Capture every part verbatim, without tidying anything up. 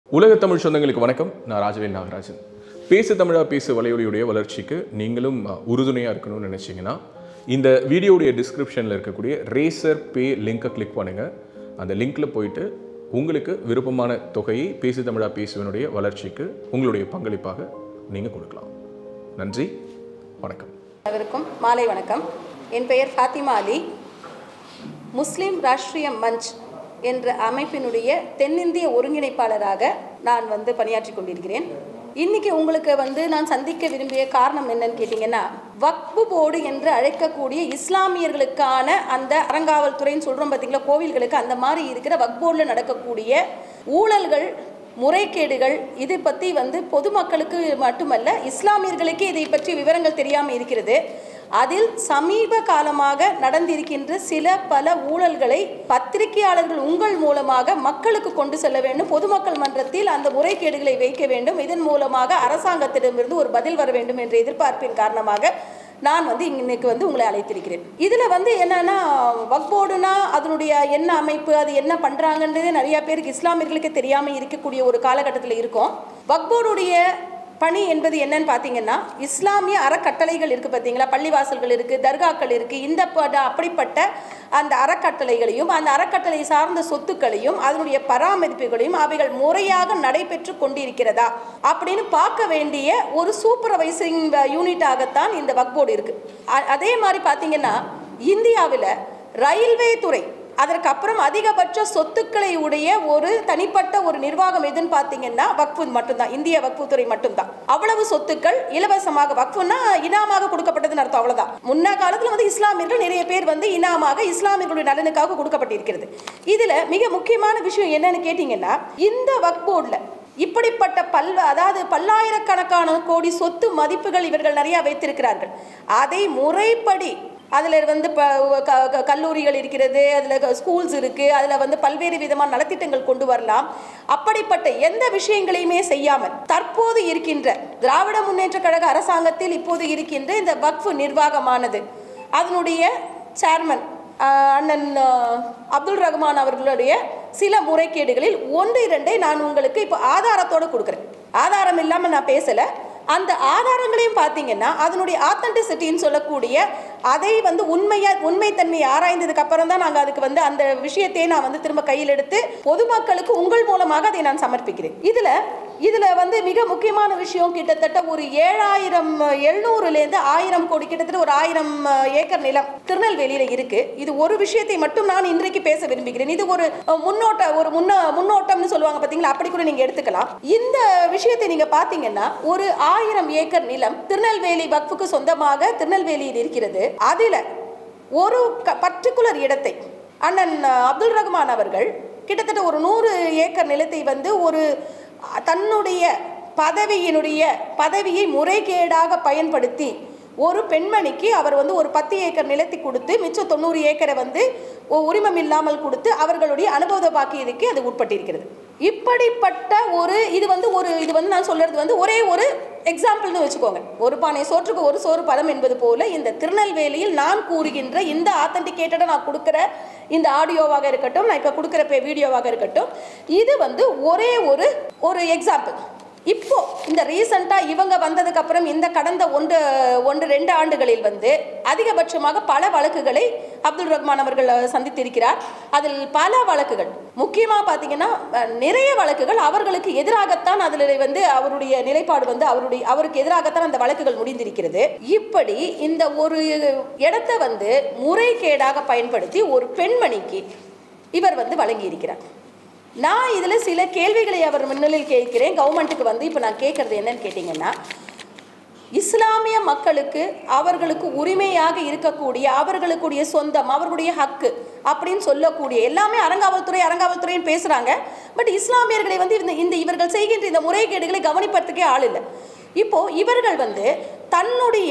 உலக தமிழ் சொந்தங்களுக்கு வணக்கம். நான் ராஜவேல் நாகராஜன். பேசு தமிழா பேசு வலையொலியுடைய வளர்ச்சிக்கு நீங்களும் உறுதுணையாக இருக்கணும்னு நினச்சிங்கன்னா இந்த வீடியோடைய டிஸ்கிரிப்ஷனில் இருக்கக்கூடிய ரேசர் பே லிங்கை கிளிக் பண்ணுங்கள். அந்த லிங்க்கில் போயிட்டு உங்களுக்கு விருப்பமான தொகையை பேசு தமிழா பேசுவனுடைய வளர்ச்சிக்கு உங்களுடைய பங்களிப்பாக நீங்கள் கொடுக்கலாம். நன்றி, வணக்கம். அனைவருக்கும் மாலை வணக்கம். என் பெயர் ஃபாத்திமா அலி. முஸ்லீம் ராஷ்ட்ரிய மஞ்ச் என்ற அமைப்பினுடைய தென்னிந்திய ஒருங்கிணைப்பாளராக நான் வந்து பணியாற்றி கொண்டிருக்கிறேன். இன்றைக்கி உங்களுக்கு வந்து நான் சந்திக்க விரும்பிய காரணம் என்னன்னு கேட்டிங்கன்னா, வக்ஃபு போர்டு என்று அழைக்கக்கூடிய இஸ்லாமியர்களுக்கான அந்த அறங்காவல் துறைன்னு சொல்கிறோம் பார்த்திங்களா, கோவில்களுக்கு அந்த மாதிரி இருக்கிற வக்ஃபு போர்டில் நடக்கக்கூடிய ஊழல்கள், முறைகேடுகள், இதை பற்றி வந்து பொதுமக்களுக்கு மட்டுமல்ல இஸ்லாமியர்களுக்கே இதை பற்றி விவரங்கள் தெரியாமல் இருக்கிறது. அதில் சமீப காலமாக நடந்திருக்கின்ற சில பல ஊழல்களை பத்திரிகையாளர்கள் உங்கள் மூலமாக மக்களுக்கு கொண்டு செல்ல வேண்டும், பொதுமக்கள் மன்றத்தில் அந்த முறைகேடுகளை வைக்க வேண்டும், இதன் மூலமாக அரசாங்கத்திடமிருந்து ஒரு பதில் வர வேண்டும் என்ற எதிர்பார்ப்பின் காரணமாக நான் வந்து இன்னைக்கு வந்து உங்களை அழைத்திருக்கிறேன். இதில் வந்து என்னன்னா, வக்ஃப் போர்டுனா அதனுடைய என்ன அமைப்பு, அது என்ன பண்ணுறாங்கன்றதே நிறையா பேருக்கு இஸ்லாமியர்களுக்கு தெரியாமல் இருக்கக்கூடிய ஒரு காலகட்டத்தில் இருக்கும். வக்ஃப் போர்டுடைய பணி என்பது என்னன்னு பார்த்தீங்கன்னா, இஸ்லாமிய அறக்கட்டளைகள் இருக்குது பார்த்தீங்களா, பள்ளிவாசல்கள் இருக்குது, தர்காக்கள் இருக்குது, இந்த அப்படிப்பட்ட அந்த அறக்கட்டளைகளையும் அந்த அறக்கட்டளை சார்ந்த சொத்துக்களையும் அதனுடைய பராமரிப்புகளையும் அவைகள் முறையாக நடைபெற்று கொண்டிருக்கிறதா அப்படின்னு பார்க்க வேண்டிய ஒரு சூப்பர்வைசிங் யூனிட்டாகத்தான் இந்த வக்ஃப் போர்டு இருக்குது. அதே மாதிரி பார்த்தீங்கன்னா, இந்தியாவில் ரயில்வே துறை அதற்கு அப்புறம் அதிகபட்ச சொத்துக்களை உடைய ஒரு தனிப்பட்ட ஒரு நிர்வாகம் எதுன்னு பார்த்தீங்கன்னா வக்ஃபு மட்டும்தான், இந்திய வக்ஃபு துறை மட்டும்தான். அவ்வளவு சொத்துக்கள் இலவசமாக, வக்ஃபுன்னா இனாமாக கொடுக்கப்பட்டதுன்னு அர்த்தம், அவ்வளோதான். முன்ன காலத்தில் வந்து இஸ்லாமியர்கள் நிறைய பேர் வந்து இனாமாக இஸ்லாமியர்களுடைய நலனுக்காக கொடுக்கப்பட்டிருக்கிறது. இதில் மிக முக்கியமான விஷயம் என்னன்னு கேட்டிங்கன்னா, இந்த வக்ஃப் போர்டில் இப்படிப்பட்ட பல் அதாவது பல்லாயிரக்கணக்கான கோடி சொத்து மதிப்புகள் இவர்கள் நிறையா வைத்திருக்கிறார்கள். அதை முறைப்படி அதில் வந்து இப்போ கல்லூரிகள் இருக்கிறது, அதில் ஸ்கூல்ஸ் இருக்குது, அதில் வந்து பல்வேறு விதமான நலத்திட்டங்கள் கொண்டு வரலாம். அப்படிப்பட்ட எந்த விஷயங்களையுமே செய்யாமல் தற்போது இருக்கின்ற திராவிட முன்னேற்ற கழக அரசாங்கத்தில் இப்போது இருக்கின்ற இந்த வக்ஃபு நிர்வாகமானது அதனுடைய சேர்மன் அண்ணன் அப்துல் ரஹ்மான் அவர்களுடைய சில முறைகேடுகளில் ஒன்று இரண்டை நான் உங்களுக்கு இப்போ ஆதாரத்தோடு கொடுக்குறேன். ஆதாரம் இல்லாமல் நான் பேசலை. அந்த ஆதாரங்களையும் பார்த்தீங்கன்னா அதனுடைய ஆத்தென்டிசிட்டின்னு சொல்லக்கூடிய அதை வந்து உண்மையாக உண்மைத்தன்மையை ஆராய்ந்ததுக்கு அப்புறம் தான் நாங்கள் அதுக்கு வந்து அந்த விஷயத்தையே நான் வந்து திரும்ப கையில் எடுத்து பொதுமக்களுக்கு உங்கள் மூலமாக அதை நான் சமர்ப்பிக்கிறேன். இதில் இதில் வந்து மிக முக்கியமான விஷயம், கிட்டத்தட்ட ஒரு ஏழாயிரம் எழுநூறுலேருந்து ஆயிரம் கோடி, கிட்டத்தட்ட ஒரு ஆயிரம் ஏக்கர் நிலம் திருநெல்வேலியில் இருக்குது. இது ஒரு விஷயத்தை மட்டும் நான் இன்றைக்கு பேச விரும்புகிறேன். இது ஒரு முன்னோட்ட ஒரு முன்ன முன்னோட்டம்னு சொல்லுவாங்க பார்த்தீங்களா, அப்படி கூட நீங்கள் எடுத்துக்கலாம். இந்த விஷயத்தை நீங்கள் பார்த்தீங்கன்னா ஒரு ஆயிரம் ஏக்கர் நிலம் திருநெல்வேலி வக்ஃபுக்கு சொந்தமாக திருநெல்வேலியில் இருக்கிறது. அதில் ஒரு பர்டிகுலர் இடத்தை அண்ணன் அப்துல் ரஹ்மான் அவர்கள் கிட்டத்தட்ட ஒரு நூறு ஏக்கர் நிலத்தை வந்து ஒரு தன்னுடைய பதவியினுடைய பதவியை முறைகேடாக பயன்படுத்தி ஒரு பெண்மணிக்கு அவர் வந்து ஒரு பத்து ஏக்கர் நிலத்தை கொடுத்து மிச்சம் தொண்ணூறு ஏக்கரை வந்து உரிமம் இல்லாமல் கொடுத்து அவர்களுடைய அனுபவ பாக்கியதுக்கு அது உட்பட்டிருக்கிறது. இப்படிப்பட்ட ஒரு இது வந்து ஒரு இது வந்து நான் சொல்றது வந்து ஒரே ஒரு எக்ஸாம்பிள்னு வச்சுக்கோங்க. ஒரு பானை சோற்றுக்கு ஒரு சோறு பதம் என்பது போல இந்த திருநெல்வேலியில் நான் கூறுகின்ற இந்த ஆத்தென்டிகேட்டடாக நான் கொடுக்குற இந்த ஆடியோவாக இருக்கட்டும், நான் இப்போ கொடுக்குற வீடியோவாக இருக்கட்டும், இது வந்து ஒரே ஒரு ஒரு எக்ஸாம்பிள். இப்போ இந்த ரீசெண்டாக இவங்க வந்ததுக்கு அப்புறம் இந்த கடந்த ஒன்று ஒன்று ரெண்டு ஆண்டுகளில் வந்து அதிகபட்சமாக பல வழக்குகளை அப்துல் ரஹ்மான் அவர்கள் சந்தித்திருக்கிறார். அதில் பல வழக்குகள் முக்கியமாக பார்த்தீங்கன்னா நிறைய வழக்குகள் அவர்களுக்கு எதிராகத்தான், அதில் வந்து அவருடைய நிலைப்பாடு வந்து அவருடைய அவருக்கு எதிராகத்தான் அந்த வழக்குகள் முடிந்திருக்கிறது. இப்படி இந்த ஒரு இடத்தை வந்து முறைகேடாக பயன்படுத்தி ஒரு பெண்மணிக்கு இவர் வந்து வழங்கியிருக்கிறார். நான் இதில் சில கேள்விகளை அவர் முன்னிலையில் கேட்கிறேன். கவர்மெண்ட்டுக்கு வந்து இப்போ நான் கேட்குறது என்னன்னு கேட்டிங்கன்னா, இஸ்லாமிய மக்களுக்கு அவர்களுக்கு உரிமையாக இருக்கக்கூடிய அவர்களுக்குடைய சொந்தம் அவர்களுடைய ஹக்கு அப்படின்னு சொல்லக்கூடிய எல்லாமே அறங்காவல்துறை அறங்காவல்துறைன்னு பேசுகிறாங்க. பட் இஸ்லாமியர்களை வந்து இந்த இந்த இவர்கள் செய்கின்ற இந்த முறைகேடுகளை கவனிப்பதற்கே ஆள் இல்லை. இப்போது இவர்கள் வந்து தன்னுடைய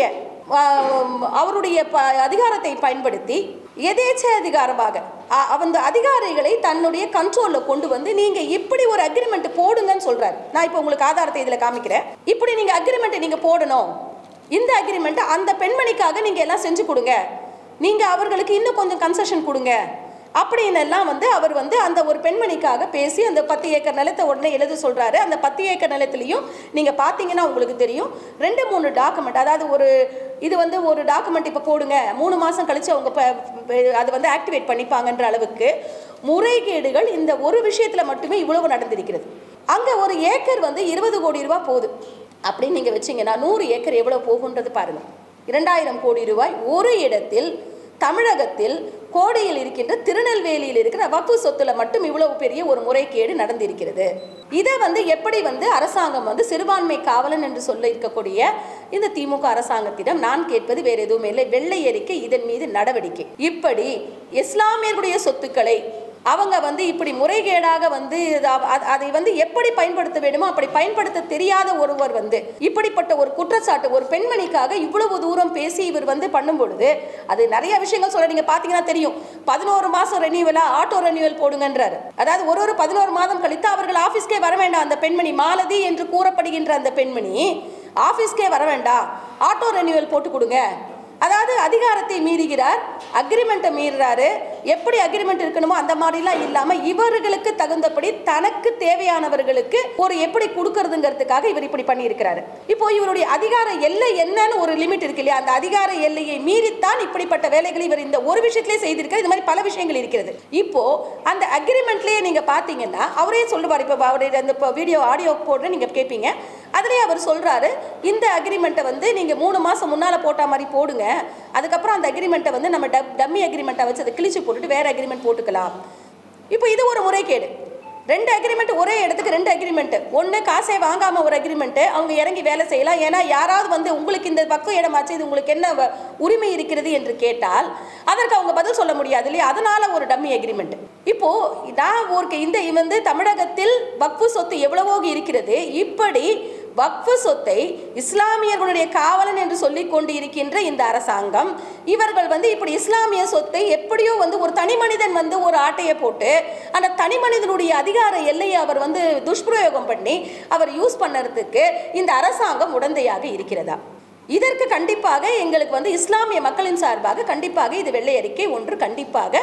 அவருடைய அதிகாரத்தை பயன்படுத்தி எதேச்சை அதிகாரமாக அந்த அதிகாரிகளை தன்னுடைய கண்ட்ரோலில் கொண்டு வந்து நீங்கள் இப்படி ஒரு அக்ரிமெண்ட் போடுங்கன்னு சொல்கிறார். நான் இப்போ உங்களுக்கு ஆதாரத்தை இதில் காமிக்கிறேன். இப்படி நீங்கள் அக்ரிமெண்ட்டை நீங்கள் போடணும், இந்த அக்ரிமெண்ட்டை அந்த பெண்மணிக்காக நீங்கள் எல்லாம் செஞ்சு கொடுங்க, நீங்கள் அவர்களுக்கு இன்னும் கொஞ்சம் கன்செஷன் கொடுங்க அப்படின்னு எல்லாம் வந்து அவர் வந்து அந்த ஒரு பெண்மணிக்காக பேசி அந்த பத்து ஏக்கர் நிலத்தை உடனே எழுத சொல்றாரு. அந்த பத்து ஏக்கர் நிலத்திலையும் நீங்க பாத்தீங்கன்னா உங்களுக்கு தெரியும் ரெண்டு மூணு டாக்குமெண்ட், அதாவது ஒரு இது வந்து ஒரு டாக்குமெண்ட் இப்போ போடுங்க, மூணு மாசம் கழிச்சு அவங்க அது வந்து ஆக்டிவேட் பண்ணிப்பாங்கன்ற அளவுக்கு முறைகேடுகள் இந்த ஒரு விஷயத்துல மட்டுமே இவ்வளவு நடந்திருக்கிறது. அங்க ஒரு ஏக்கர் வந்து இருபது கோடி ரூபாய் போகுது அப்படின்னு நீங்க வச்சீங்கன்னா நூறு ஏக்கர் எவ்வளவு போகுன்றது பாருங்க. இரண்டாயிரம் கோடி ரூபாய் ஒரு இடத்தில் தமிழகத்தில் கோடையில் இருக்கின்ற திருநெல்வேலியில் இருக்கிற வக்ஃப் சொத்துல மட்டும் இவ்வளவு பெரிய ஒரு முறைகேடு நடந்திருக்கிறது. இதை வந்து எப்படி வந்து அரசாங்கம் வந்து சிறுபான்மை காவலன் என்று சொல்ல இருக்கக்கூடிய இந்த திமுக அரசாங்கத்திடம் நான் கேட்பது வேற எதுவுமே இல்லை, வெள்ளை அறிக்கை, இதன் மீது நடவடிக்கை. இப்படி இஸ்லாமியர்களுடைய சொத்துக்களை அவங்க வந்து இப்படி முறைகேடாக வந்து அதை வந்து எப்படி பயன்படுத்த வேண்டுமோ அப்படி பயன்படுத்த தெரியாத ஒருவர் வந்து இப்படிப்பட்ட ஒரு குற்றச்சாட்டு ஒரு பெண்மணிக்காக இவ்வளவு தூரம் பேசி இவர் வந்து பண்ணும் பொழுது அது நிறைய விஷயங்கள் சொல்ல நீங்க பாத்தீங்கன்னா தெரியும். பதினோரு மாசம் ரெனியூவலா ஆட்டோ ரெனியூவல் போடுங்கன்றாரு. அதாவது ஒரு ஒரு பதினோரு மாதம் கழித்து அவர்கள் ஆபீஸ்க்கே வர வேண்டாம். அந்த பெண்மணி மாலதி என்று கூறப்படுகின்ற அந்த பெண்மணி ஆபீஸ்க்கே வர வேண்டாம், ஆட்டோ ரெனியூவல் போட்டு கொடுங்க. அதாவது அதிகாரத்தை மீறுகிறார், அக்ரிமெண்ட்டை மீறுறாரு. எப்படி அக்ரிமெண்ட் இருக்கணுமோ அந்த மாதிரிலாம் இல்லாமல் இவர்களுக்கு தகுந்தபடி தனக்கு தேவையானவர்களுக்கு ஒரு எப்படி கொடுக்கறதுங்கிறதுக்காக இவர் இப்படி பண்ணியிருக்கிறாரு. இப்போ இவருடைய அதிகார எல்லை என்னன்னு ஒரு லிமிட் இருக்கு இல்லையா, அந்த அதிகார எல்லையை மீறித்தான் இப்படிப்பட்ட வேலைகளை இவர் இந்த ஒரு விஷயத்திலே செய்திருக்காரு. இது மாதிரி பல விஷயங்கள் இருக்கிறது. இப்போ அந்த அக்ரிமெண்ட்லேயே நீங்க பார்த்தீங்கன்னா அவரே சொல்லுவார். இப்போ அவருடைய அந்த வீடியோ ஆடியோ போடுற நீங்க கேட்பீங்க. அதுலேயே அவர் சொல்றாரு இந்த அக்ரிமெண்ட்டை வந்து நீங்க மூணு மாசம் முன்னால போட்ட மாதிரி போடுங்க, அதுக்கப்புறம் அந்த அக்ரிமெண்ட்டை வந்து நம்ம டம்மி அக்ரிமெண்ட்டை வச்சு அதை கிழிச்சு போட்டுட்டு வேற அக்ரிமெண்ட் போட்டுக்கலாம். இப்போ இது ஒரு முறைகேடு. ரெண்டு அக்ரிமெண்ட் ஒரே இடத்துக்கு ரெண்டு அக்ரிமெண்ட், ஒன்று காசே வாங்காம ஒரு அக்ரிமெண்ட், அவங்க இறங்கி வேலை செய்யலாம். ஏன்னா யாராவது வந்து உங்களுக்கு இந்த பக்கம் இடமாச்சு இது உங்களுக்கு என்ன உரிமை இருக்கிறது என்று கேட்டால் அதற்கு அவங்க பதில் சொல்ல முடியாது இல்லையா, அதனால ஒரு டம்மி அக்ரிமெண்ட். இப்போ நான் ஒரு இந்த வந்து தமிழகத்தில் வக்ஃப் சொத்து எவ்வளவோ இருக்கிறது. இப்படி வக்ஃப் சொத்தை இஸ்லாமியர்களுடைய காவலன் என்று சொல்லிக் கொண்டு இருக்கின்ற இந்த அரசாங்கம் இவர்கள் வந்து இப்படி இஸ்லாமிய சொத்தை எப்படியோ வந்து ஒரு தனி மனிதன் வந்து ஒரு ஆட்டையை போட்டு அந்த தனி மனிதனுடைய அதிகார எல்லையை அவர் வந்து துஷ்பிரயோகம் பண்ணி அவர் யூஸ் பண்ணுறதுக்கு இந்த அரசாங்கம் உடந்தையாக இருக்கிறதா? இதற்கு கண்டிப்பாக எங்களுக்கு வந்து இஸ்லாமிய மக்களின் சார்பாக கண்டிப்பாக இது வெள்ளை அறிக்கை ஒன்று கண்டிப்பாக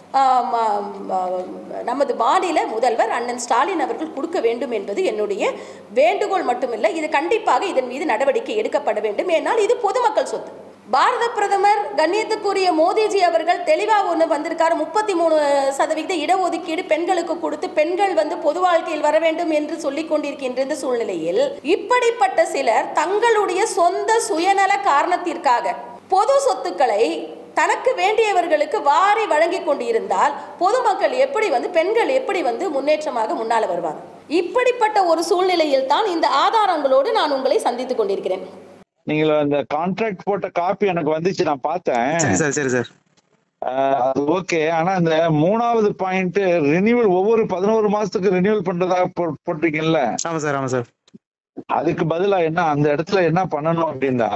நமது மாநில முதல்வர் அண்ணன் ஸ்டாலின் அவர்கள் கொடுக்க வேண்டும் என்பது என்னுடைய வேண்டுகோள் மட்டுமில்லை. இது கண்டிப்பாக இதன் மீது நடவடிக்கை எடுக்கப்பட வேண்டும். ஏனால் இது பொதுமக்கள் சொத்து. பாரத பிரதமர் கண்ணியத்துக்குரிய மோடிஜி அவர்கள் தெளிவாக ஒன்று வந்திருக்காரு. முப்பத்தி மூணு சதவீத இடஒதுக்கீடு பெண்களுக்கு கொடுத்து பெண்கள் வந்து பொது வாழ்க்கையில் வர வேண்டும் என்று சொல்லிக் கொண்டிருக்கின்ற இந்த சூழ்நிலையில் இப்படிப்பட்ட சிலர் தங்களுடைய சொந்த சுயநல காரணத்திற்காக பொது சொத்துக்களை தனக்கு வேண்டியவர்களுக்கு வாரி வழங்கி கொண்டிருந்தால் பொதுமக்கள் எப்படி வந்து பெண்கள் எப்படி வந்து முன்னேற்றமாக முன்னால வருவாங்க? இப்படிப்பட்ட ஒரு சூழ்நிலையில் தான் இந்த ஆதாரங்களோடு நான் உங்களை சந்தித்துக் கொண்டிருக்கிறேன். நீங்க அந்த கான்ட்ராக்ட் போட்ட காப்பி எனக்கு வந்துச்சு, நான் பார்த்தேன். சரி சார் சரி சார் அது ஓகே. ஆனா அந்த மூணாவது பாயிண்ட் ரினியூவல் ஒவ்வொரு பதினோரு மாசத்துக்கு ரினியூவல் பண்றதா போட்டிருக்கீங்கல்ல? ஆமா சார் ஆமா சார். அதுக்கு பதிலா என்ன அந்த இடத்துல என்ன பண்ணணும் அப்படின்னா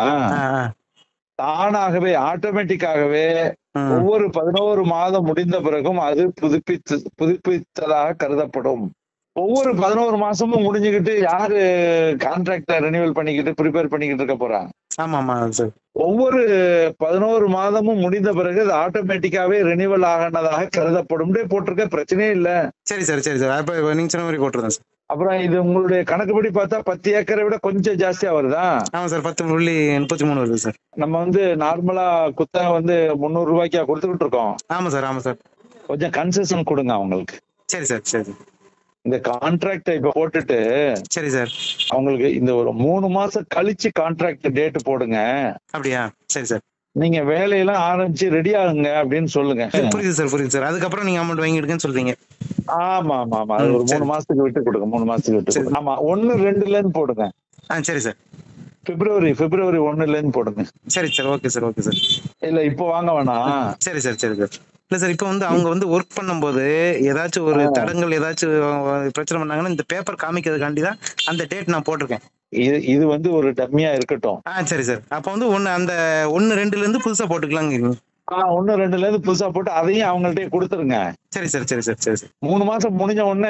தானாகவே ஆட்டோமேட்டிக்காகவே ஒவ்வொரு பதினோரு மாதம் முடிந்த பிறகும் அது புதுப்பித்து புதுப்பித்ததாக கருதப்படும். ஒவ்வொரு பதினோரு மாசமும் முடிஞ்சுக்கிட்டு யாரு கான்ட்ராக்ட ரெனியூவல் பண்ணிக்கிட்டு ப்ரிப்பேர் பண்ணிக்கிட்டு இருக்க போறாங்க? ஆமா ஆமா சார். ஒவ்வொரு பதினோரு மாதமும் முடிந்த பிறகு அது ஆட்டோமேட்டிக்காவே ரெனியூவல் ஆகினதாக கருதப்படும் போட்டிருக்க, பிரச்சனையே இல்ல. சரி சார் சரி சார். அப்ப நீங்க சொன்ன மாதிரி போட்டுருந்தேன் சார். அப்புறம் இது உங்களுடைய கணக்குப்படி பார்த்தா பத்து ஏக்கரை விட கொஞ்சம் ஜாஸ்தியா வருதா? ஆமா சார், பத்து புள்ளி முப்பத்தி மூணு வருது சார். நம்ம வந்து நார்மலா குத்தகை வந்து முந்நூறு ரூபாய்க்கா கொடுத்துக்கிட்டு இருக்கோம். ஆமா சார் ஆமா சார். கொஞ்சம் கன்செஷன் கொடுங்க அவங்களுக்கு. சரி சார் சரி. இந்த கான்ட்ராக்ட் இப்ப போட்டுட்டு சரி சார் அவங்களுக்கு இந்த ஒரு மூணு மாசம் கழிச்சு கான்ட்ராக்ட் டேட் போடுங்க. அப்படியா? சரி சார். நீங்க வேலையெல்லாம் ஆரம்பிச்சு ரெடி ஆகுங்க அப்படின்னு சொல்லுங்க. புரியுது சார் புரியுது சார். அதுக்கப்புறம் நீங்க அமௌண்ட் வாங்கிடுங்கன்னு சொல்றீங்க. ஆமா ஆமா ஆமா. அது ஒரு மூணு மாசத்துக்கு விட்டு கொடுங்க. மூணு மாசத்துக்கு விட்டு கொடுங்க. ஆமா, ஒன்னு ரெண்டுல இருந்து போடுங்க. ஆ சரி சார். பிப்ரவரி பிப்ரவரி ஒன்னுல இருந்து போடுங்க. சரி sir. Okay sir okay sir. இல்ல இப்போ வாங்க வேணாம். சரி சார் சரி சார். இல்ல சார், இப்போ வந்து அவங்க வந்து ஒர்க் பண்ணும்போது ஏதாச்சும் ஒரு தடங்கள் ஏதாச்சும் பிரச்சனை பண்ணாங்கன்னா இந்த பேப்பர் காமிக்கிறதுக்காண்டி தான் அந்த டேட் நான் போட்டிருக்கேன். இது இது வந்து ஒரு டம்மியா இருக்கட்டும். ஆ சரி சார். அப்ப வந்து ஒன்னு அந்த ஒன்னு ரெண்டுல இருந்து புதுசா போட்டுக்கலாங்க. ஆஹ் ஒன்னு ரெண்டுல இருந்து புதுசா போட்டு அதையும் அவங்கள்ட்ட கொடுத்துருங்க. சரி சார் சரி சார் சரி சார். மூணு மாசம் முடிஞ்ச உடனே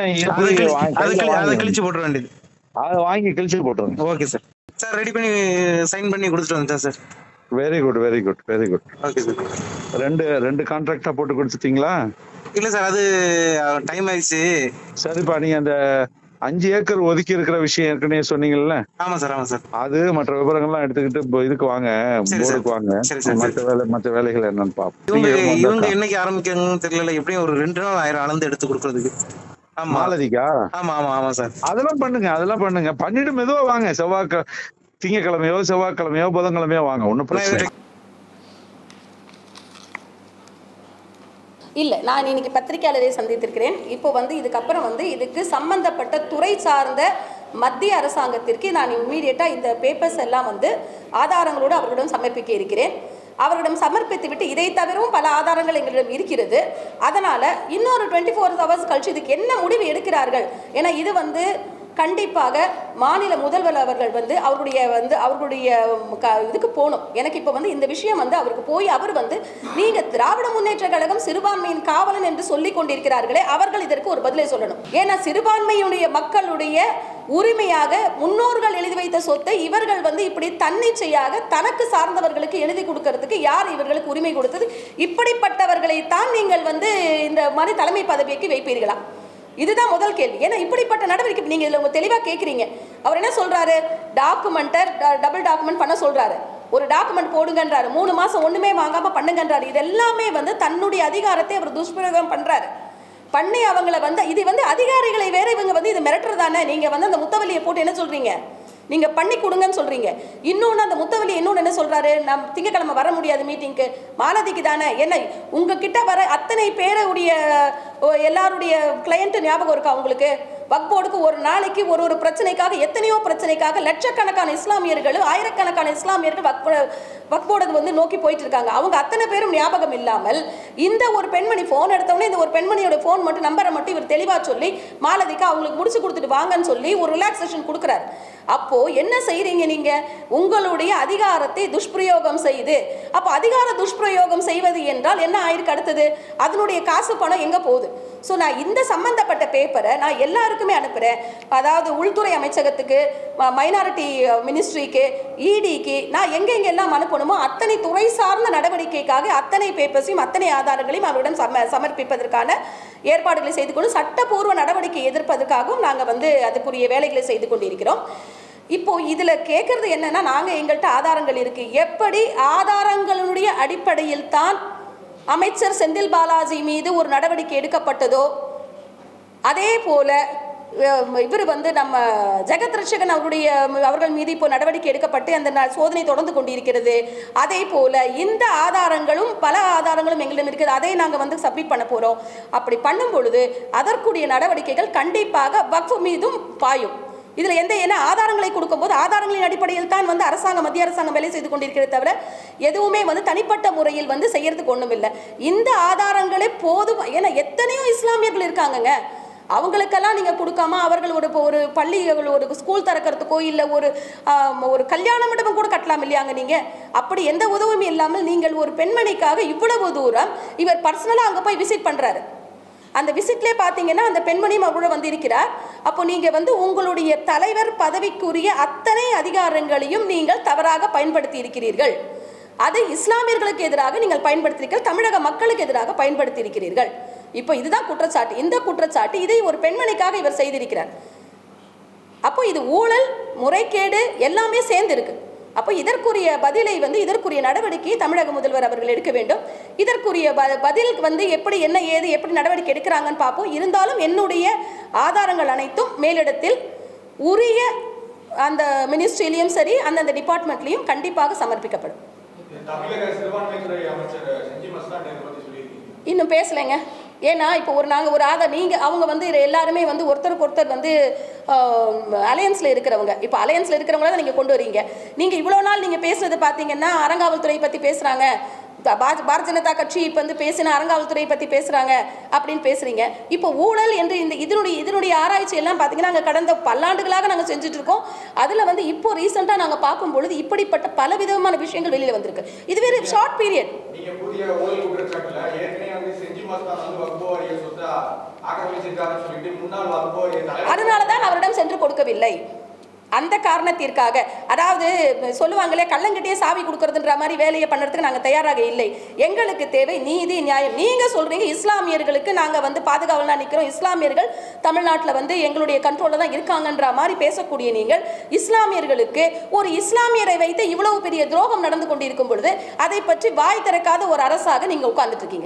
அதை கழிச்சு போட்டுற வேண்டியது. அதை வாங்கி கழிச்சு போட்டுருங்க. Okay sir. சார் ரெடி பண்ணி சைன் பண்ணி கொடுத்துட்டு வந்துட்டேன் sir. Very good very good very good. Okay sir. ரெண்டு ரெண்டு கான்ட்ராக்டா போட்டு கொடுத்துட்டீங்களா? இல்ல சார் அது டைம் ஆயிடுச்சு. சரிப்பா, நீங்க அந்த அஞ்சு ஏக்கர் ஒதுக்கி இருக்கிற விஷயம் ஏற்கனவே சொன்னீங்கல்ல? ஆமா சார் ஆமா சார். அது மற்ற விவரங்கள்லாம் எடுத்துக்கிட்டு இதுக்கு வாங்க, போர்டுக்கு வாங்க, மற்ற வேலை மற்ற வேலைகள் என்னன்னு பாப்போம். இவங்க இவங்க என்னைக்கு ஆரம்பிக்கணும்னு தெரியல, எப்படியும் ஒரு ரெண்டு நாள் ஆயிரம் அளந்து எடுத்து கொடுக்கறதுக்கு. மாலதிக்கா? ஆமா ஆமா ஆமா சார். அதெல்லாம் பண்ணுங்க, அதெல்லாம் பண்ணுங்க, பண்ணிட்டு மெதுவா வாங்க. செவ்வாய் திங்கக்கிழமையோ செவ்வாய்க்கிழமையோ புதன்கிழமையோ வாங்க, ஒன்றும் பிரச்சனை இல்லை. நான் இன்னைக்கு பத்திரிகையாளரை சந்தித்திருக்கிறேன். இப்போ வந்து இதுக்கப்புறம் வந்து இதுக்கு சம்பந்தப்பட்ட துறை சார்ந்த மத்திய அரசாங்கத்திற்கு நான் இம்மீடியட்டாக இந்த பேப்பர்ஸ் எல்லாம் வந்து ஆதாரங்களோடு அவர்களிடம் சமர்ப்பிக்க இருக்கிறேன். அவரிடம் சமர்ப்பித்து விட்டு இதை தவிரவும் பல ஆதாரங்கள் எங்களிடம் இருக்கிறது. அதனால் இன்னொரு டுவெண்ட்டி ஃபோர் ஹவர்ஸ் கழிச்சு இதுக்கு என்ன முடிவு எடுக்கிறார்கள், ஏன்னா இது வந்து கண்டிப்பாக மாநில முதல்வர் அவர்கள் வந்து அவருடைய வந்து அவர்களுடைய இதுக்கு போகணும். எனக்கு இப்போ வந்து இந்த விஷயம் வந்து அவருக்கு போய் அவர் வந்து நீங்கள் திராவிட முன்னேற்ற கழகம் சிறுபான்மையின் காவலன் என்று சொல்லிக் கொண்டிருக்கிறார்களே, அவர்கள் இதற்கு ஒரு பதிலை சொல்லணும். ஏன்னா சிறுபான்மையுடைய மக்களுடைய உரிமையாக முன்னோர்கள் எழுதி வைத்த சொத்தை இவர்கள் வந்து இப்படி தன்னிச்சையாக தனக்கு சார்ந்தவர்களுக்கு எழுதி கொடுக்கறதுக்கு யார் இவர்களுக்கு உரிமை கொடுத்தது? இப்படிப்பட்டவர்களை தான் நீங்கள் வந்து இந்த மாதிரி தலைமை பதவிக்கு வைப்பீர்களா? இதுதான் முதல் கேள்வி. ஏன்னா இப்படிப்பட்ட நடவடிக்கை நீங்க இதுல தெளிவாக கேட்குறீங்க. அவர் என்ன சொல்றாரு, டாக்குமெண்டர் டபுள் டாக்குமெண்ட் பண்ண சொல்றாரு, ஒரு டாக்குமெண்ட் போடுங்கன்றாரு, மூணு மாசம் ஒண்ணுமே வாங்காம பண்ணுங்கன்றாரு. இது எல்லாமே வந்து தன்னுடைய அதிகாரத்தை அவர் துஷ்பிரயோகம் பண்றாரு. பண்ணி அவங்கள வந்து இது வந்து அதிகாரிகளை வேற இவங்க வந்து இது மிரட்டுறதானே. நீங்க வந்து அந்த முத்தவலியை போட்டு என்ன சொல்றீங்க, நீங்க பண்ணி கொடுங்கன்னு சொல்றீங்க. இன்னொன்னு அந்த முத்தவலி இன்னொன்னு என்ன சொல்றாரு, நம் திங்கக்கிழமை வர முடியாது மீட்டிங்க்கு, மாலதிக்கு தானே. என்ன உங்ககிட்ட வர அத்தனை பேருடைய எல்லாருடைய கிளையண்ட் ஞாபகம் இருக்கா உங்களுக்கு? வக்போர்டுக்கு ஒரு நாளைக்கு ஒரு ஒரு பிரச்சனைக்காக எத்தனையோ பிரச்சனைக்காக லட்சக்கணக்கான இஸ்லாமியர்கள் ஆயிரக்கணக்கான இஸ்லாமியர்கள் வக்போர்டுக்கு வந்து நோக்கி போயிட்டு இருக்காங்க. அவங்க அத்தனை பேரும் ஞாபகம் இல்லாமல் இந்த ஒரு பெண்மணி போன் எடுத்தவொடனே இந்த ஒரு பெண்மணியோட போன் மட்டும் நம்பரை மட்டும் இவர் தெளிவா சொல்லி மாலதிக்கு அவங்களுக்கு முடிச்சு கொடுத்துட்டு வாங்கன்னு சொல்லி ஒரு ரிலாக்ஸேஷன் கொடுக்குறாரு. அப்போ என்ன செய்றீங்க நீங்க, உங்களுடைய அதிகாரத்தை துஷ்பிரயோகம் செய்து. அப்போ அதிகார துஷ்பிரயோகம் செய்வது என்றால் என்ன ஆயிருக்கு அடுத்தது, அதனுடைய காசு பணம் எங்க போகுது? ஸோ நான் இந்த சம்பந்தப்பட்ட பேப்பரை நான் எல்லாருக்குமே அனுப்புகிறேன். அதாவது உள்துறை அமைச்சகத்துக்கு, மைனாரிட்டி மினிஸ்ட்ரிக்கு, இடிக்கு, நான் எங்கெங்கெல்லாம் அனுப்பணுமோ அத்தனை துறை சார்ந்த நடவடிக்கைக்காக அத்தனை பேப்பர்ஸையும் அத்தனை ஆதாரங்களையும் அவரிடம் சம சமர்ப்பிப்பதற்கான ஏற்பாடுகளை செய்து கொண்டு சட்டப்பூர்வ நடவடிக்கை எதிர்ப்பதற்காகவும் நாங்கள் வந்து அதுக்குரிய வேலைகளை செய்து கொண்டிருக்கிறோம். இப்போ இதில் கேட்குறது என்னன்னா, நாங்கள் எங்கள்கிட்ட ஆதாரங்கள் இருக்கு. எப்படி ஆதாரங்களுடைய அடிப்படையில் தான் அமைச்சர் செந்தில் பாலாஜி மீது ஒரு நடவடிக்கை எடுக்கப்பட்டதோ, அதே போல இவர் வந்து நம்ம ஜெகத் ரட்சகன் அவருடைய அவர்கள் மீது இப்போ நடவடிக்கை எடுக்கப்பட்டு அந்த சோதனை தொடர்ந்து கொண்டிருக்கிறது. அதே போல இந்த ஆதாரங்களும் பல ஆதாரங்களும் எங்களிடம் இருக்குது. அதை நாங்கள் வந்து சப்மிட் பண்ண போகிறோம். அப்படி பண்ணும் பொழுது அதற்குரிய நடவடிக்கைகள் கண்டிப்பாக வக்ஃப் மீதும் பாயும். இதில் எந்த ஏன்னா ஆதாரங்களை கொடுக்கும்போது ஆதாரங்களின் அடிப்படையில் தான் வந்து அரசாங்கம் மத்திய அரசாங்கம் வேலை செய்து கொண்டிருக்கிறது தவிர எதுவுமே வந்து தனிப்பட்ட முறையில் வந்து செய்யறதுக்கு ஒன்றும் இல்லை. இந்த ஆதாரங்களே போதும். ஏன்னா எத்தனையோ இஸ்லாமியர்கள் இருக்காங்கங்க, அவங்களுக்கெல்லாம் நீங்கள் கொடுக்காம அவர்கள் ஒரு ஒரு பள்ளி ஒரு ஸ்கூல் திறக்கிறதுக்கோ இல்லை ஒரு ஒரு கல்யாண மண்டபம் கூட கட்டலாம் இல்லையாங்க நீங்கள். அப்படி எந்த உதவியும் இல்லாமல் நீங்கள் ஒரு பெண்மணிக்காக இவ்வளவு தூரம் இவர் பர்சனலாக அங்கே போய் விசிட் பண்ணுறாரு. அந்த விசிட்லேயே பார்த்தீங்கன்னா அந்த பெண்மணியும் அவரோட வந்து இருக்கிறார். அப்போ நீங்கள் வந்து உங்களுடைய தலைவர் பதவிக்குரிய அத்தனை அதிகாரங்களையும் நீங்கள் தவறாக பயன்படுத்தி இருக்கிறீர்கள். அது இஸ்லாமியர்களுக்கு எதிராக நீங்கள் பயன்படுத்தியிருக்கீர்கள், தமிழக மக்களுக்கு எதிராக பயன்படுத்தி இருக்கிறீர்கள். இப்போ இதுதான் குற்றச்சாட்டு. இந்த குற்றச்சாட்டு இதை ஒரு பெண்மணிக்காக இவர் செய்திருக்கிறார். அப்போ இது ஊழல், முறைகேடு எல்லாமே சேர்ந்து இருக்கு. அப்போ இதற்குரிய பதிலை வந்து இதற்குரிய நடவடிக்கையை தமிழக முதல்வர் அவர்கள் எடுக்க வேண்டும். இதற்குரிய பதில் வந்து எப்படி என்ன ஏது எப்படி நடவடிக்கை எடுக்கிறாங்கன்னு பார்ப்போம். இருந்தாலும் என்னுடைய ஆதாரங்கள் அனைத்தும் மேலிடத்தில் உரிய அந்த மினிஸ்ட்ரியிலையும் சரி அந்தந்த டிபார்ட்மெண்ட்லையும் கண்டிப்பாக சமர்ப்பிக்கப்படும். இன்னும் பேசலைங்க. ஏன்னா இப்போ ஒரு நாங்கள் ஒரு ஆதார் நீங்கள் அவங்க வந்து எல்லாருமே வந்து ஒருத்தருக்கு ஒருத்தர் வந்து அலையன்ஸில் இருக்கிறவங்க. இப்போ அலையன்ஸில் இருக்கிறவங்கள தான் நீங்கள் கொண்டு வரீங்க. நீங்கள் இவ்வளோ நாள் நீங்கள் பேசுனது பார்த்தீங்கன்னா அறங்காவல்துறை பற்றி பேசுகிறாங்க, பாரதிய ஜனதா கட்சி இப்போ வந்து பேசின அறங்காவல்துறை பற்றி பேசுகிறாங்க அப்படின்னு பேசுகிறீங்க. இப்போ ஊழல் என்று இந்த இதனுடைய இதனுடைய ஆராய்ச்சி எல்லாம் பார்த்தீங்கன்னா நாங்கள் கடந்த பல்லாண்டுகளாக நாங்கள் செஞ்சுட்டு இருக்கோம். அதில் வந்து இப்போ ரீசெண்டாக நாங்கள் பார்க்கும் பொழுது இப்படிப்பட்ட பல விதமான விஷயங்கள் வெளியில் வந்திருக்கு. இது வெறும் ஷார்ட் பீரியட். அதனால தான் அவரிடம் சென்று கொடுக்கவில்லை. அந்த காரணத்திற்காக, அதாவது சொல்லுவாங்களே கள்ளங்கிட்டே சாவி கொடுக்கறதுன்ற மாதிரி வேலையை பண்ணுறதுக்கு நாங்கள் தயாராக இல்லை. எங்களுக்கு தேவை நீதி நியாயம். நீங்கள் சொல்கிறீங்க இஸ்லாமியர்களுக்கு நாங்கள் வந்து பாதுகாவலாக நிற்கிறோம், இஸ்லாமியர்கள் தமிழ்நாட்டில் வந்து எங்களுடைய கண்ட்ரோலில் தான் இருக்காங்கன்ற மாதிரி பேசக்கூடிய நீங்கள் இஸ்லாமியர்களுக்கு ஒரு இஸ்லாமியரை வைத்து இவ்வளவு பெரிய துரோகம் நடந்து கொண்டிருக்கும் பொழுது அதை பற்றி வாய் திறக்காத ஒரு அரசாக நீங்கள் உட்கார்ந்துட்டு இருக்கீங்க.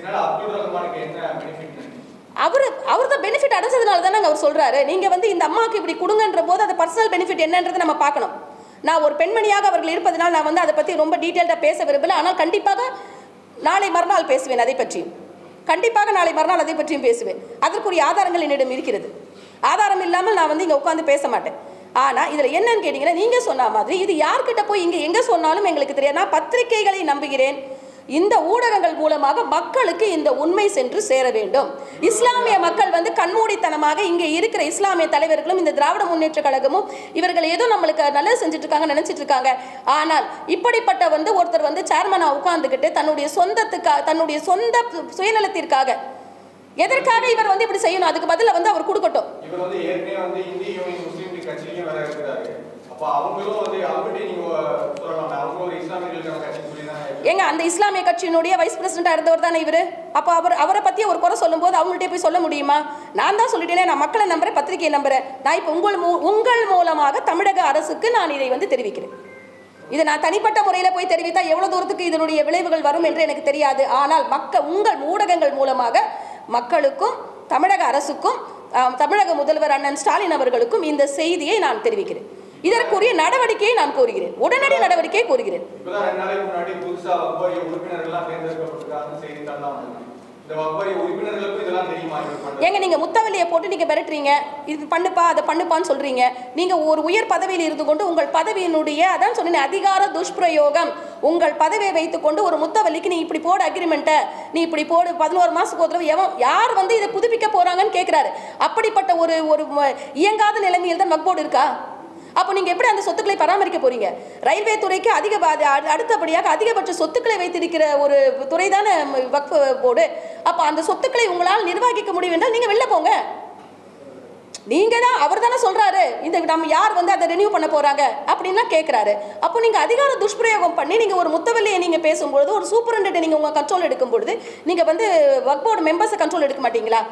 அவர் அவர் தான் பெனிஃபிட் அடைஞ்சதுனால தானே அவர் சொல்றாரு. நீங்க வந்து இந்த அம்மாவுக்கு இப்படி கொடுங்கன்ற போது அது பர்சனல் பெனிஃபிட் என்னன்றதை நம்ம பார்க்கணும். நான் ஒரு பெண்மணியாக அவர்கள் இருப்பதனால் நான் வந்து அதை பற்றி ரொம்ப டீட்டெயில்டாக பேச விரும்பல. ஆனால் கண்டிப்பாக நாளை மறுநாள் பேசுவேன் அதை பற்றியும். கண்டிப்பாக நாளை மறுநாள் அதை பற்றியும் பேசுவேன். அதற்குரிய ஆதாரங்கள் என்னிடம் இருக்கிறது. ஆதாரம் இல்லாமல் நான் வந்து இங்கே உட்காந்து பேச மாட்டேன். ஆனால் இதில் என்னன்னு கேட்டிங்கன்னா, நீங்கள் சொன்ன மாதிரி இது யார்கிட்ட போய் இங்கே எங்கே சொன்னாலும் எங்களுக்கு தெரியாது. நான் பத்திரிகைகளை நம்புகிறேன். இந்த ஊடகங்கள் மூலமாக மக்களுக்கு இந்த உண்மை சென்று சேர வேண்டும். இஸ்லாமிய மக்கள் வந்து கண்மூடித்தனமாக இங்கே இருக்கிற இஸ்லாமிய தலைவர்களும் இந்த திராவிட முன்னேற்ற கழகமும் இவர்கள் ஏதோ நம்மளுக்கு நல்லது செஞ்சுட்டு இருக்காங்க நினைச்சிட்டு இருக்காங்க. ஆனால் இப்படிப்பட்ட வந்து ஒருத்தர் வந்து சேர்மனா உட்கார்ந்துக்கிட்டு தன்னுடைய சொந்தத்துக்காக தன்னுடைய சொந்த சுயநலத்திற்காக எதற்காக இவர் வந்து இப்படி செய்யணும், அதுக்கு பதில வந்து அவர் கொடுக்கட்டும். இவர் வந்து ஏற்கனவே வந்து இந்திய யூனியன் முஸ்லீம் லீக் கட்சியிலேயே வேற இருக்கிறாரு. அப்ப அவங்களும் வந்து அவங்ககிட்ட நீங்க சொல்லலாம், அவங்க ஒரு இஸ்லாமியர்களுக்கான கட்சி சொல்லி தான் ஏங்க அந்த இஸ்லாமிய கட்சியினுடைய வைஸ் பிரசிடண்டா இருந்தவர் தானே இவரு. அப்போ அவர் அவரை பத்தி ஒரு குறை சொல்லும் போது அவங்கள்ட்ட போய் சொல்ல முடியுமா? நான் தான் சொல்லிட்டேனே, நான் மக்களை நம்புறேன், பத்திரிகையை நம்புறேன். நான் இப்போ உங்கள் உங்கள் மூலமாக தமிழக அரசுக்கு நான் இதை வந்து தெரிவிக்கிறேன். இதை நான் தனிப்பட்ட முறையில் போய் தெரிவித்தா எவ்வளவு தூரத்துக்கு இதனுடைய விளைவுகள் வரும் என்று எனக்கு தெரியாது. ஆனால் மக்கள் உங்கள் ஊடகங்கள் மூலமாக மக்களுக்கும் தமிழக அரசுக்கும் தமிழக முதல்வர் அண்ணன் ஸ்டாலின் அவர்களுக்கும் இந்த செய்தியை நான் தெரிவிக்கிறேன். இதற்குரிய நடவடிக்கையை நான் கோருகிறேன், உடனடி நடவடிக்கையை கோருகிறேன். ஏங்க நீங்க முத்தவலியை போட்டு நீங்க மிரட்டுறீங்க, இது பண்ணுப்பா அதை பண்ணுப்பான்னு சொல்றீங்க. நீங்க ஒரு உயர் பதவியில் இருந்து கொண்டு உங்கள் பதவியினுடைய அதான் சொன்னேன் அதிகார துஷ்பிரயோகம், உங்கள் பதவியை வைத்துக் கொண்டு ஒரு முத்தவலிக்கு நீ இப்படி போடு அக்ரிமெண்ட்டை, நீ இப்படி போடு பதினோரு மாசத்துக்கு ஒரு தடவை எவன் யார் வந்து இதை புதுப்பிக்க போறாங்கன்னு கேட்கிறாரு. அப்படிப்பட்ட ஒரு ஒரு இயங்காத நிலைமையில் தான் வக்போர்டு இருக்கா? அப்போ நீங்க எப்படி அந்த சொத்துக்களை பராமரிக்க போறீங்க? ரயில்வே துறைக்கு அதிக அடுத்தபடியாக அதிகபட்ச சொத்துக்களை வைத்திருக்கிற ஒரு துறை தானே வக்ஃப் போர்டு. அப்ப அந்த சொத்துக்களை உங்களால் நிர்வகிக்க முடியும் என்றால் நீங்க வெளில போங்க. நீங்க தான் அவர் தானே சொல்றாரு இந்த நம்ம யார் வந்து அதை ரெனியூ பண்ண போறாங்க அப்படின்னா கேட்கிறாரு. அப்போ நீங்க அதிகார துஷ்பிரயோகம் பண்ணி நீங்க ஒரு முத்தவல்லியை நீங்க பேசும்பொழுது, ஒரு சூப்பரண்டென்ட் நீங்க உங்க கண்ட்ரோல் எடுக்கும் பொழுது நீங்க வந்து வக்ஃப் போர்டு மெம்பர்ஸை கண்ட்ரோல் எடுக்க மாட்டீங்களா?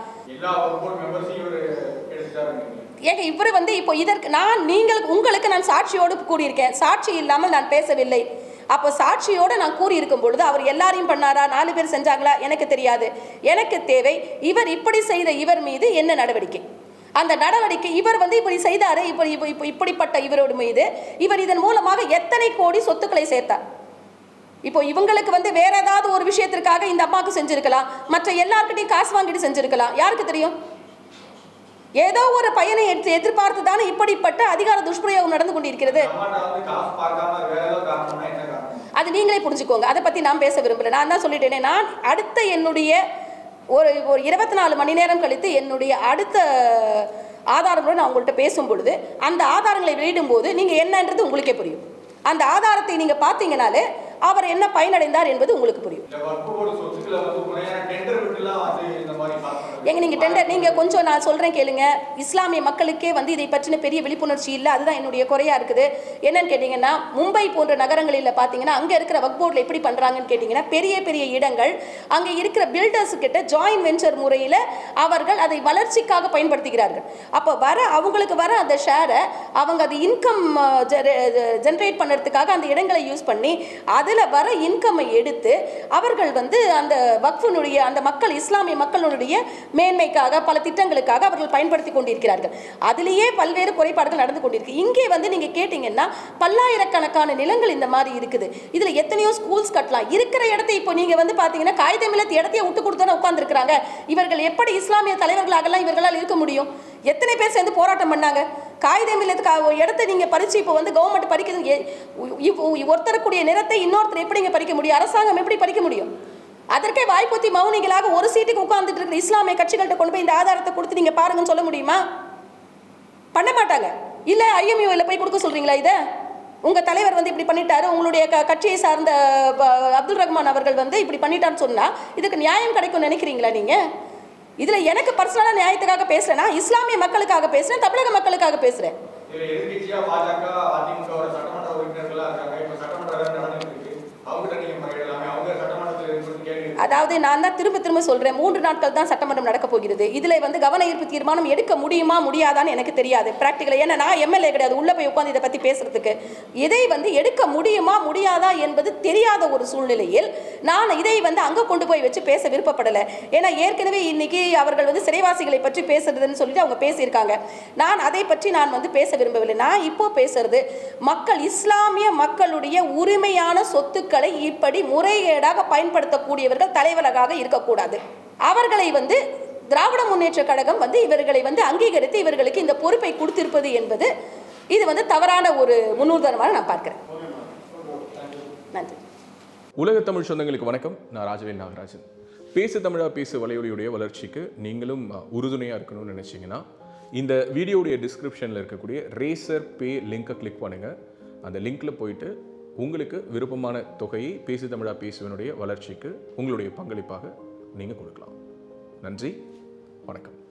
ஏங்க இவர் வந்து இப்போ இதற்கு நான் நீங்கள் உங்களுக்கு நான் சாட்சியோடு கூறியிருக்கேன், சாட்சி இல்லாமல் நான் பேசவில்லை. அப்போ சாட்சியோடு நான் கூறியிருக்கும் பொழுது அவர் எல்லாரையும் பண்ணாரா, நாலு பேர் செஞ்சாங்களா எனக்கு தெரியாது. எனக்கு தேவை இவர் இப்படி செய்த இவர் மீது என்ன நடவடிக்கை, அந்த நடவடிக்கை இவர் வந்து இப்படி செய்தாரு, இப்படி இப்போ இப்படிப்பட்ட இவரோட மீது இவர் இதன் மூலமாக எத்தனை கோடி சொத்துக்களை சேர்த்தார். இப்போ இவங்களுக்கு வந்து வேற ஏதாவது ஒரு விஷயத்திற்காக இந்த அம்மாவுக்கு செஞ்சிருக்கலாம், மற்ற எல்லாருக்கிட்டையும் காசு வாங்கிட்டு செஞ்சிருக்கலாம், யாருக்கு தெரியும்? ஏதோ ஒரு பையனை எடுத்து எதிர்பார்த்து தானே இப்படிப்பட்ட அதிகார துஷ்பிரயோகம் நடந்து கொண்டிருக்கிறது. அது நீங்களே புரிஞ்சுக்கோங்க, அதை பத்தி நான் பேச விரும்பல. நான் தான் சொல்லிட்டேனே, நான் அடுத்த என்னுடைய ஒரு ஒரு இருபத்தி நாலு மணி நேரம் கழித்து என்னுடைய அடுத்த ஆதாரங்களோடு நான் உங்கள்கிட்ட பேசும் பொழுது அந்த ஆதாரங்களை வெளியிடும் போது நீங்க என்னன்றது உங்களுக்கே புரியும். அந்த ஆதாரத்தை நீங்க பார்த்தீங்கனாலே அவர் என்ன பயனடைந்தார் என்பது உங்களுக்கு புரியும். எங்க நீங்க டெண்டர் நீங்க கொஞ்சம் நான் சொல்றேன் கேளுங்க. இஸ்லாமிய மக்களுக்கே வந்து இதை பற்றின பெரிய விழிப்புணர்ச்சி இல்லை, அதுதான் என்னுடைய குறையா இருக்குது. என்னன்னு கேட்டீங்கன்னா, மும்பை போன்ற நகரங்களில் பார்த்தீங்கன்னா அங்க இருக்கிற வக்ஃப் போர்டில் எப்படி பண்றாங்கன்னு கேட்டீங்கன்னா, பெரிய பெரிய இடங்கள் அங்க இருக்கிற பில்டர்ஸ் கிட்ட ஜாயின்ட் வெஞ்சர் முறையில் அவர்கள் அதை வளர்ச்சிக்காக பயன்படுத்துகிறார்கள். அப்போ வர அவங்களுக்கு வர அந்த ஷேரை அவங்க அது இன்கம் ஜென்ரேட் பண்ணுறதுக்காக அந்த இடங்களை யூஸ் பண்ணி அதில் வர இன்கம்மை எடுத்து அவர்கள் வந்து அந்த வக்ஃபினுடைய அந்த மக்கள் இஸ்லாமிய மக்களுடைய மேன்மைக்காக பல திட்டங்களுக்காக அவர்கள் பயன்படுத்தி கொண்டிருக்கிறார்கள். அதிலேயே பல்வேறு குறைபாடுகள் நடந்து கொண்டிருக்கு. இங்கே வந்து நீங்க கேட்டீங்கன்னா பல்லாயிரக்கணக்கான நிலங்கள் இந்த மாதிரி இருக்குது. இதுல எத்தனையோ ஸ்கூல்ஸ் கட்டலாம். இருக்கிற இடத்தை இப்போ நீங்க வந்து பாத்தீங்கன்னா காகிதமில்லத்து இடத்தையே விட்டு கொடுத்தானே உட்கார்ந்துருக்காங்க. இவர்கள் எப்படி இஸ்லாமிய தலைவர்களாகலாம் இவர்களால் இருக்க முடியும்? எத்தனை பேர் சேர்ந்து போராட்டம் பண்ணாங்க? காகிதம் இல்லத்துக்கு இடத்தை நீங்க பறிச்சு இப்போ வந்து கவர்மெண்ட் பறிக்கிறது, ஒருத்தரக்கூடிய நிலத்தை இன்னொருத்தர் எப்படிங்க பறிக்க முடியும்? அரசாங்கம் எப்படி பறிக்க முடியும்? அதற்கே வாய்ப்பொத்தி மௌனிகளாக ஒரு சீட்டுக்கு உட்கார்ந்துட்டு இருக்கிற இஸ்லாமிய கட்சிகள்கிட்ட கொண்டு போய் இந்த ஆதாரத்தை கொடுத்து நீங்க பாருங்கன்னு சொல்ல முடியுமா? பண்ண மாட்டாங்க. இல்ல ஐஎம்யூல போய் கொடுக்க சொல்றீங்களா? இதை உங்க தலைவர் வந்து இப்படி பண்ணிட்டாரு, உங்களுடைய கட்சியை சார்ந்த அப்துல் ரஹ்மான் அவர்கள் வந்து இப்படி பண்ணிட்டான்னு சொன்னா இதுக்கு நியாயம் கிடைக்கும் நினைக்கிறீங்களா நீங்க? இதுல எனக்கு பர்சனலா நியாயத்துக்காக பேசுறேன்னா இஸ்லாமிய மக்களுக்காக பேசுறேன், தமிழக மக்களுக்காக பேசுறேன். இதுல எதிர்கட்சியா பாஜக, அதிமுக சட்டமன்ற உறுப்பினர்கள்லாம் இருக்காங்க. இப்ப சட்டமன்ற வேலை நடந்துட்டு இருக்கு. அவங்ககிட்ட நீங்க முறையிடலாமே. அவங்க சட்டமன்றத்தில் இருந்து கேள்வி. அதாவது நான் தான் திரும்ப திரும்ப சொல்றேன், மூன்று நாட்கள் தான் சட்டமன்றம் நடக்க போகிறது. இதுல வந்து கவன ஈர்ப்பு தீர்மானம் எடுக்க முடியுமா முடியாதான்னு எனக்கு தெரியாது பிராக்டிகலா. ஏன்னா நான் எம்எல்ஏ கிடையாது, உள்ள போய் உட்காந்து இதை பத்தி பேசுறதுக்கு. இதை வந்து எடுக்க முடியுமா முடியாதா என்பது தெரியாத ஒரு சூழ்நிலையில் நான் இதை வந்து அங்க கொண்டு போய் வச்சு பேச விருப்பப்படலை. ஏன்னா ஏற்கனவே இன்னைக்கு அவர்கள் வந்து சிறைவாசிகளை பற்றி பேசுறதுன்னு சொல்லிட்டு அவங்க பேசியிருக்காங்க. நான் அதை பற்றி நான் வந்து பேச விரும்பவில்லை. நான் இப்போ பேசுறது மக்கள், இஸ்லாமிய மக்களுடைய உரிமையான சொத்துக்களை இப்படி முறைகேடாக பயன்படுத்தக்கூடியவர்கள் தலைவராக இருக்கக்கூடாது. அவர்களை வந்து திராவிட முன்னேற்ற கழகம் வந்து இவர்களை வந்து அங்கீகரித்து இவர்களுக்கு இந்த பொறுப்பை கொடுத்திருப்பது என்பது இது வந்து தவறான ஒரு முன்னுதாரணமாக நான் பார்க்கிறேன். நன்றி. உலக தமிழ் சொந்தங்களுக்கு வணக்கம். நான் ராஜவேல் நாகராஜன். பேசு தமிழா பேசு வலையொலியுடைய வளர்ச்சிக்கு நீங்களும் உறுதுணையாக இருக்கணும்னு நினச்சிங்கன்னா இந்த வீடியோடைய டிஸ்கிரிப்ஷனில் இருக்கக்கூடிய ரேசர் பே லிங்கை கிளிக் பண்ணுங்கள். அந்த லிங்க்கில் போயிட்டு உங்களுக்கு விருப்பமான தொகையை பேசு தமிழா பேசுவனுடைய வளர்ச்சிக்கு உங்களுடைய பங்களிப்பாக நீங்கள் கொடுக்கலாம். நன்றி, வணக்கம்.